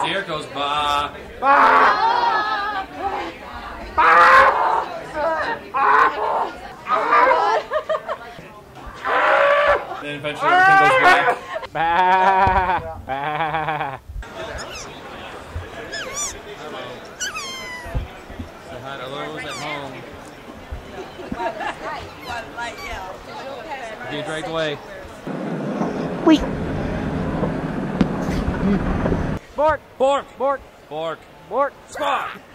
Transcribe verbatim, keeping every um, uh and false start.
There it goes. Bah. Bah. Then eventually everything goes black. Bah. Bah. Say hi to those at home. You're being dragged away. Wait. Bork. Bork. Bork. Bork. Bork. Squawk.